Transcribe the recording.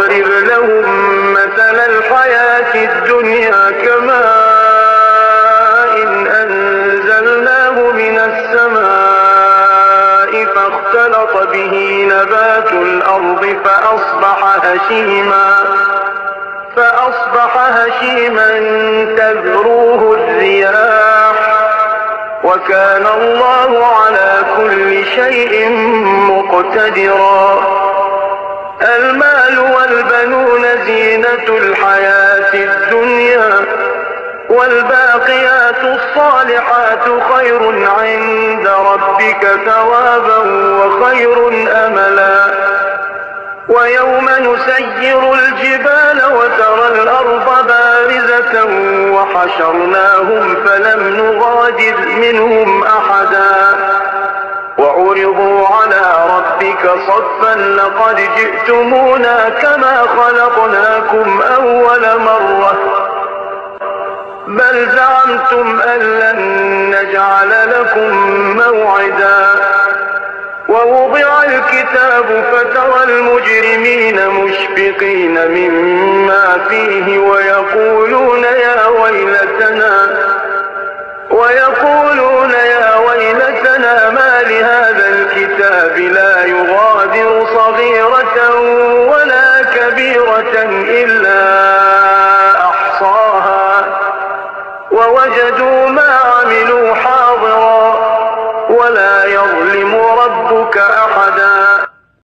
واضرب لهم مثل الحياة الدنيا كماء أنزلناه من السماء فاختلط به نبات الأرض فأصبح هشيما تذروه الرياح وكان الله على كل شيء مقتدرا. المال والبنون زينة الحياة الدنيا والباقيات الصالحات خير عند ربك ثوابا وخير أملا. ويوم نسير الجبال وترى الأرض بارزة وحشرناهم فلم نغادر منهم أحدا وعرضوا على ربك صفا لقد جئتمونا كما خلقناكم أول مرة بل زعمتم أن لن نجعل لكم موعدا. ووضع الكتاب فترى المجرمين مشفقين مما فيه ويقولون يا ويلتنا ما لهذا الكتاب لا يغادر صغيرة ولا كبيرة إلا